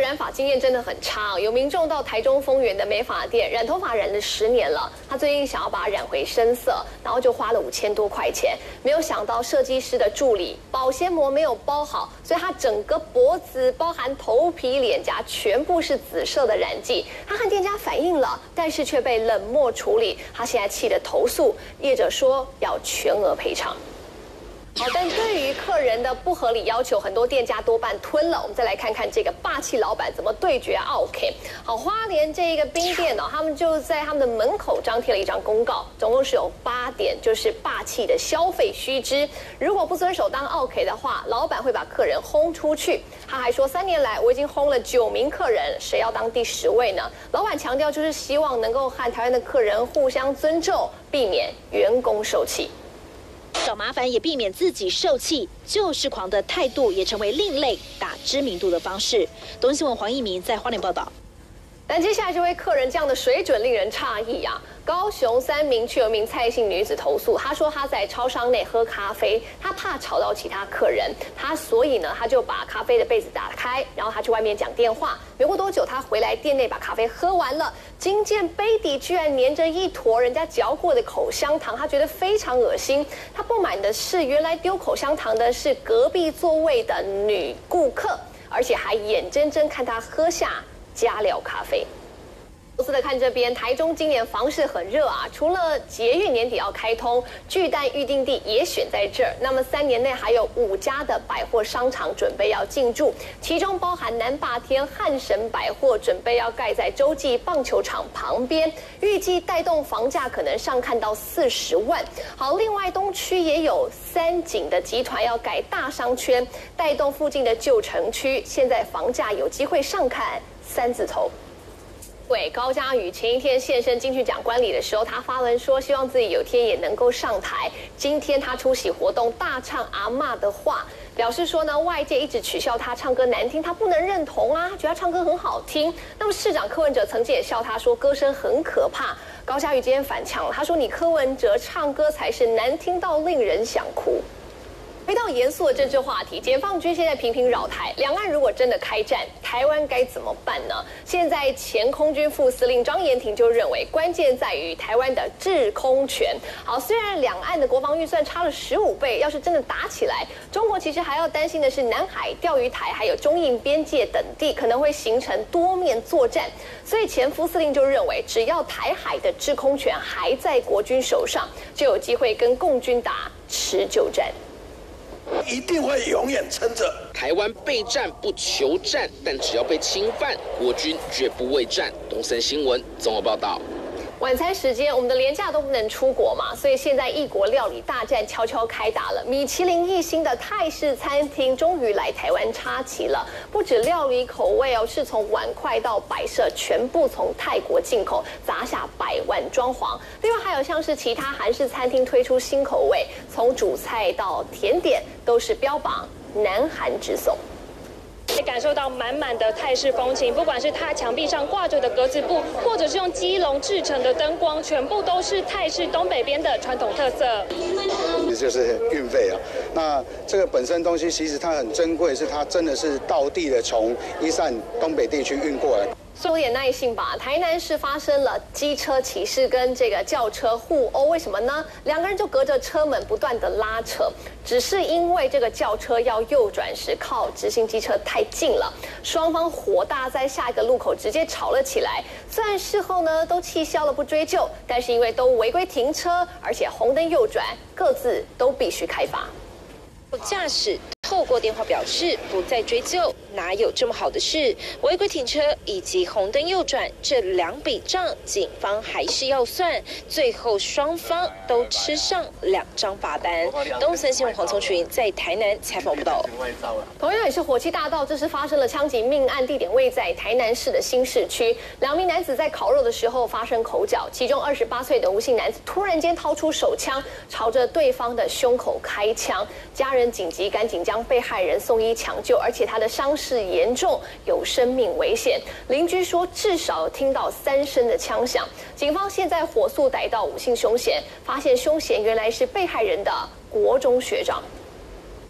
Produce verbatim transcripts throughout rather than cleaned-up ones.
染发经验真的很差，有民众到台中丰原的美发店染头发染了十年了，他最近想要把它染回深色，然后就花了五千多块钱，没有想到设计师的助理保鲜膜没有包好，所以他整个脖子包含头皮、脸颊全部是紫色的染剂。他和店家反映了，但是却被冷漠处理，他现在气得投诉，业者说要全额赔偿。 好，但对于客人的不合理要求，很多店家多半吞了。我们再来看看这个霸气老板怎么对决奥 K。好，花莲这一个冰店哦，他们就在他们的门口张贴了一张公告，总共是有八点，就是霸气的消费须知。如果不遵守当奥 K 的话，老板会把客人轰出去。他还说，三年来我已经轰了九名客人，谁要当第十位呢？老板强调，就是希望能够和台湾的客人互相尊重，避免员工受气。 找麻烦也避免自己受气，救市狂的态度也成为另类打知名度的方式。东新闻黄一鸣在花莲报道。 但接下来这位客人这样的水准令人诧异啊！高雄三明区有名蔡姓女子投诉，她说她在超商内喝咖啡，她怕吵到其他客人，她所以呢，她就把咖啡的杯子打开，然后她去外面讲电话。没过多久，她回来店内把咖啡喝完了，惊见杯底居然粘着一坨人家嚼过的口香糖，她觉得非常恶心。她不满的是，原来丢口香糖的是隔壁座位的女顾客，而且还眼睁睁看她喝下 加料咖啡。投资的看这边，台中今年房市很热啊，除了捷运年底要开通，巨蛋预定地也选在这儿。那么三年内还有五家的百货商场准备要进驻，其中包含南霸天汉神百货准备要盖在洲际棒球场旁边，预计带动房价可能上看到四十万。好，另外东区也有三井的集团要改大商圈，带动附近的旧城区，现在房价有机会上看 三字头。对，高嘉瑜前一天现身金曲奖观礼的时候，他发文说，希望自己有天也能够上台。今天他出席活动，大唱阿嬷的话，表示说呢，外界一直取笑他唱歌难听，他不能认同啊，他觉得他唱歌很好听。那么市长柯文哲曾经也笑他说，歌声很可怕。高嘉瑜今天反呛了，他说你柯文哲唱歌才是难听到令人想哭。 回到严肃的政治话题，解放军现在频频扰台，两岸如果真的开战，台湾该怎么办呢？现在前空军副司令张延廷就认为，关键在于台湾的制空权。好，虽然两岸的国防预算差了十五倍，要是真的打起来，中国其实还要担心的是南海、钓鱼台还有中印边界等地可能会形成多面作战。所以前副司令就认为，只要台海的制空权还在国军手上，就有机会跟共军打持久战。 一定会永远撑着。 台湾备战不求战，但只要被侵犯，国军绝不畏战。东森新闻综合报道。 晚餐时间，我们的连假都不能出国嘛，所以现在异国料理大战悄悄开打了。米其林一星的泰式餐厅终于来台湾插旗了，不止料理口味哦，是从碗筷到摆设全部从泰国进口，砸下百万装潢。另外还有像是其他韩式餐厅推出新口味，从主菜到甜点都是标榜南韩直送。 感受到满满的泰式风情，不管是它墙壁上挂着的格子布，或者是用基隆制成的灯光，全部都是泰式东北边的传统特色。 就是运费啊，那这个本身东西其实它很珍贵，是它真的是道地的从一扇东北地区运过来。 有点耐性吧。台南市发生了机车骑士跟这个轿车互殴，为什么呢？两个人就隔着车门不断的拉扯，只是因为这个轿车要右转时靠直行机车太近了，双方火大，在下一个路口直接吵了起来。虽然事后呢都气消了不追究，但是因为都违规停车，而且红灯右转，各自都必须开罚。 驾驶透过电话表示不再追究，哪有这么好的事？违规停车以及红灯右转这两笔账，警方还是要算。最后双方都吃上两张罚单。东森新闻黄聪群在台南采访报道。 同样也是火气大到，这是发生了枪击命案，地点位在台南市的新市区。两名男子在烤肉的时候发生口角，其中二十八岁的吴姓男子突然间掏出手枪，朝着对方的胸口开枪，家人紧急赶紧将被害人送医抢救，而且他的伤势严重，有生命危险。邻居说，至少听到三声的枪响。警方现在火速逮到吴姓凶嫌，发现凶嫌原来是被害人的国中学长。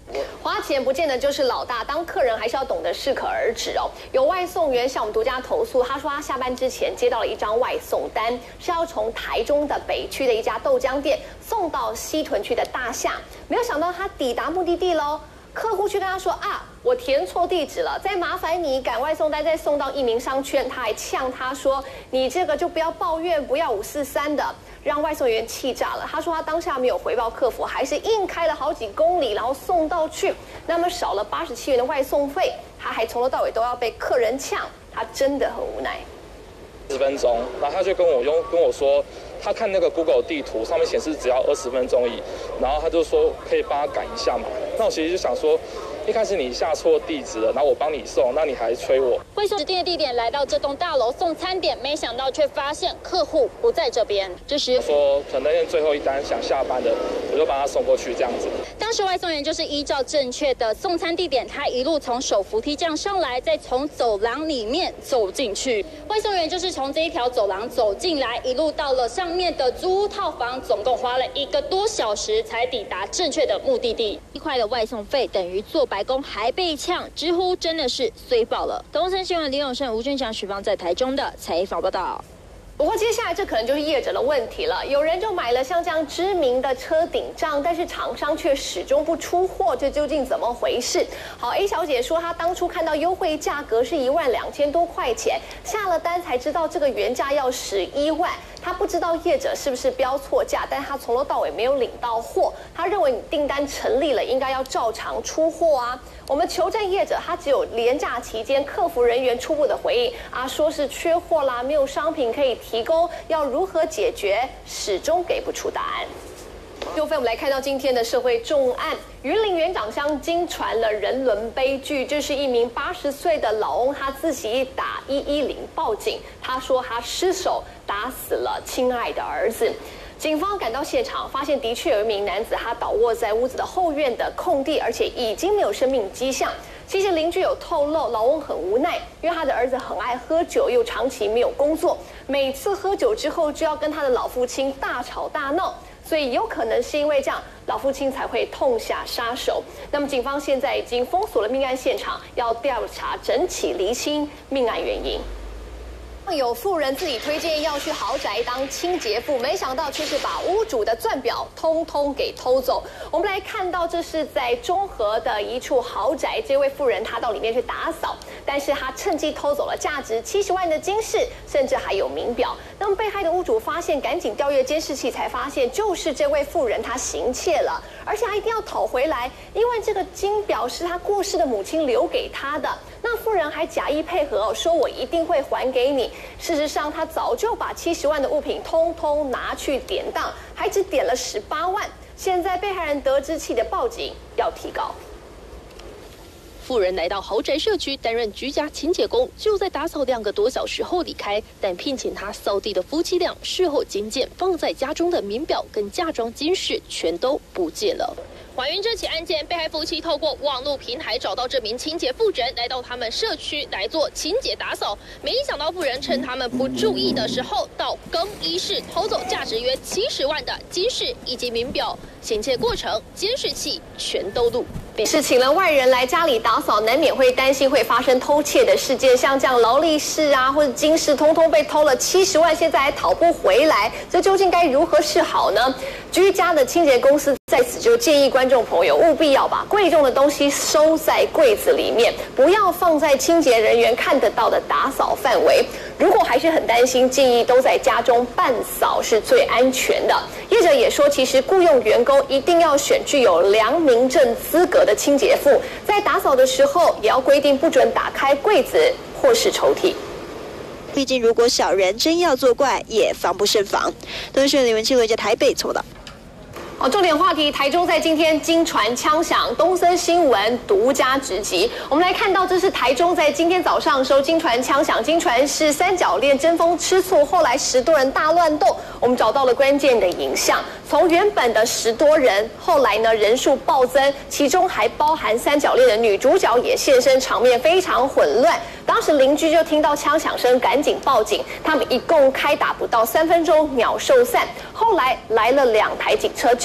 花钱不见得就是老大，当客人还是要懂得适可而止哦。有外送员向我们独家投诉，他说他下班之前接到了一张外送单，是要从台中的北区的一家豆浆店送到西屯区的大厦，没有想到他抵达目的地喽。客户去跟他说啊，我填错地址了，再麻烦你赶外送单再送到一民商圈。他还呛他说，你这个就不要抱怨，不要五四三的，让外送员气炸了。他说他当下没有回报客服，还是硬开了好几公里，然后送到去，那么少了八十七元的外送费，他还从头到尾都要被客人呛，他真的很无奈。 十分钟，然后他就跟我用跟我说，他看那个 Google 地图上面显示只要二十分钟而已，然后他就说可以帮他赶一下嘛。那我其实就想说，一开始你下错地址了，然后我帮你送，那你还催我。 外送指定的地点来到这栋大楼送餐点，没想到却发现客户不在这边。这时说可能那天最后一单想下班的，我就帮他送过去这样子。 当时外送员就是依照正确的送餐地点，他一路从手扶梯这样上来，再从走廊里面走进去。外送员就是从这一条走廊走进来，一路到了上面的租屋套房，总共花了一个多小时才抵达正确的目的地。一块的外送费等于做白工还被呛，直呼真的是衰爆了。东森新闻林永胜、吴俊祥、许芳在台中的采访报道。 不过接下来这可能就是业者的问题了，有人就买了像这样知名的车顶帐，但是厂商却始终不出货，这究竟怎么回事？好 ，A 小姐说她当初看到优惠价格是一万两千多块钱，下了单才知道这个原价要十一万，她不知道业者是不是标错价，但她从头到尾没有领到货，她认为你订单成立了，应该要照常出货啊。我们求证业者，他只有连假期间客服人员初步的回应啊，说是缺货啦，没有商品可以提供，要如何解决，始终给不出答案。又飞，我们来看到今天的社会重案，云林园长乡惊传了人伦悲剧，这是一名八十岁的老翁，他自己打一一零报警，他说他失手打死了亲爱的儿子。警方赶到现场，发现的确有一名男子，他倒卧在屋子的后院的空地，而且已经没有生命迹象。其实邻居有透露，老翁很无奈，因为他的儿子很爱喝酒，又长期没有工作，每次喝酒之后就要跟他的老父亲大吵大闹，所以有可能是因为这样，老父亲才会痛下杀手。那么警方现在已经封锁了命案现场，要调查整起厘清命案原因。有富人自己推荐要去豪宅当清洁妇，没想到却是把屋主的钻表通通给偷走。我们来看到，这是在中和的一处豪宅，这位富人他到里面去打扫，但是他趁机偷走了价值七十万的金饰，甚至还有名表。那么被害的屋主发现，赶紧调阅监视器，才发现就是这位富人他行窃了，而且他一定要讨回来，因为这个金表是他过世的母亲留给他的。那富人还假意配合，说我一定会还给你。事实上，他早就把七十万的物品通通拿去典当，还只点了十八万。现在被害人得知，气得报警，要提高。 富人来到豪宅社区担任居家清洁工，就在打扫两个多小时后离开。但聘请他扫地的夫妻俩事后惊见，放在家中的名表跟嫁妆金饰全都不见了。还原这起案件，被害夫妻透过网络平台找到这名清洁妇人，来到他们社区来做清洁打扫。没想到妇人趁他们不注意的时候，到更衣室偷走价值约七十万的金饰以及名表。行窃过程监视器全都录。 是请了外人来家里打扫，难免会担心会发生偷窃的事件，像这样劳力士啊或者金饰，通通被偷了七十万，现在还讨不回来，这究竟该如何是好呢？居家的清洁公司在此就建议观众朋友，务必要把贵重的东西收在柜子里面，不要放在清洁人员看得到的打扫范围。如果还是很担心，建议都在家中办扫是最安全的。业者也说，其实雇佣员工一定要选具有良民证资格的清洁妇，在打扫的时候也要规定不准打开柜子或是抽屉。 毕竟，如果小人真要作怪，也防不胜防。东讯李文清在台北报道。 哦，重点话题，台中在今天惊传枪响，东森新闻独家直击。我们来看到，这是台中在今天早上的时候惊传枪响，惊传是三角恋争风吃醋，后来十多人大乱斗。我们找到了关键的影像，从原本的十多人，后来呢人数暴增，其中还包含三角恋的女主角也现身，场面非常混乱。当时邻居就听到枪响声，赶紧报警。他们一共开打不到三分钟，秒受散。后来来了两台警车，就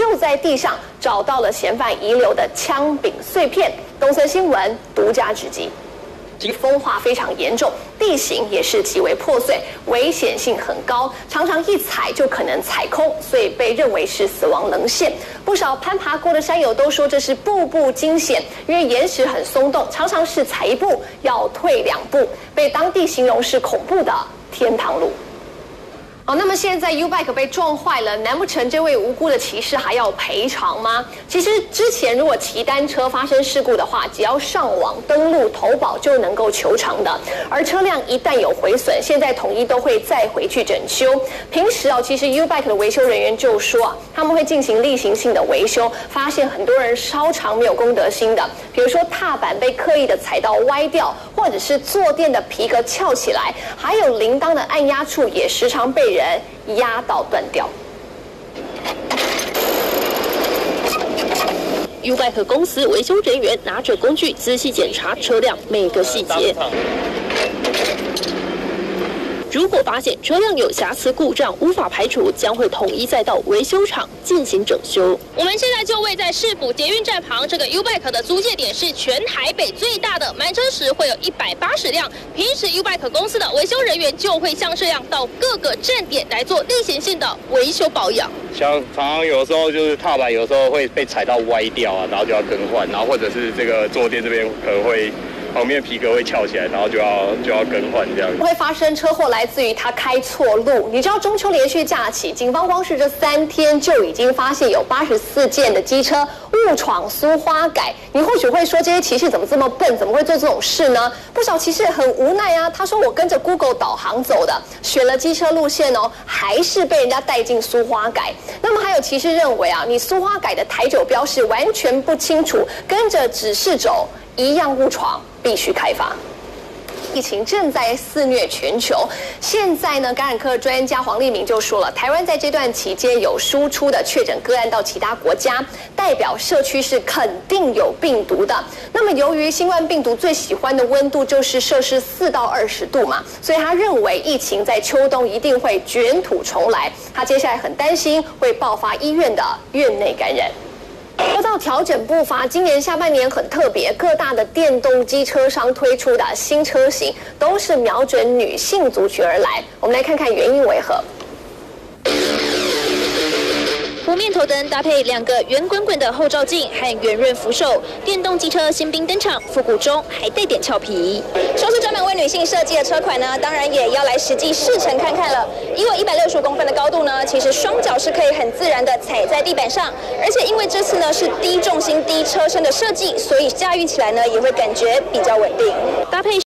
就在地上找到了嫌犯遗留的枪柄碎片。东森新闻独家直击。风化非常严重，地形也是极为破碎，危险性很高，常常一踩就可能踩空，所以被认为是死亡棱线。不少攀爬过的山友都说这是步步惊险，因为岩石很松动，常常是踩一步要退两步，被当地形容是恐怖的天堂路。哦，那么现在 U-Bike 被撞坏了，难不成这位无辜的骑士还要赔偿吗？其实之前如果骑单车发生事故的话，只要上网登录投保就能够求偿的。而车辆一旦有毁损，现在统一都会再回去整修。平时哦，其实 U-Bike 的维修人员就说啊，他们会进行例行性的维修，发现很多人稍长没有公德心的，比如说踏板被刻意的踩到歪掉，或者是坐垫的皮革翘起来，还有铃铛的按压处也时常被人压到断掉。 U-Bike 公司维修人员拿着工具仔细检查车辆每个细节。如果发现车辆有瑕疵故障无法排除，将会统一再到维修厂进行整修。 我们现在就位在市府捷运站旁，这个 U-Bike 的租借点是全台北最大的，满车时会有一百八十辆。平时 U-Bike 公司的维修人员就会像这样到各个站点来做例行性的维修保养。 像常常有时候就是踏板有时候会被踩到歪掉啊，然后就要更换，然后或者是这个坐垫这边可能会。旁边皮革会翘起来，然后就要就要更换这样。 会发生车祸来自于他开错路。你知道中秋连续假期，警方光是这三天就已经发现有八十四件的机车误闯苏花改。你或许会说，这些骑士怎么这么笨，怎么会做这种事呢？不少骑士很无奈啊，他说我跟着 Google 导航走的，选了机车路线哦，还是被人家带进苏花改。那么还有骑士认为啊，你苏花改的台九标示完全不清楚，跟着指示走一样误闯。必须开罚。疫情正在肆虐全球，现在呢，感染科专家黄立明就说了，台湾在这段期间有输出的确诊个案到其他国家，代表社区是肯定有病毒的。那么，由于新冠病毒最喜欢的温度就是摄氏四到二十度嘛，所以他认为疫情在秋冬一定会卷土重来。他接下来很担心会爆发医院的院内感染。说到调整步伐，今年下半年很特别，各大的电动机车商推出的新车型都是瞄准女性族群而来。我们来看看原因为何。 弧面头灯搭配两个圆滚滚的后照镜和圆润扶手，电动机车新兵登场，复古中还带点俏皮。说是专门为女性设计的车款呢，当然也要来实际试乘看看了。以我一百六十五公分的高度呢，其实双脚是可以很自然的踩在地板上，而且因为这次呢是低重心低车身的设计，所以驾驭起来呢也会感觉比较稳定。搭配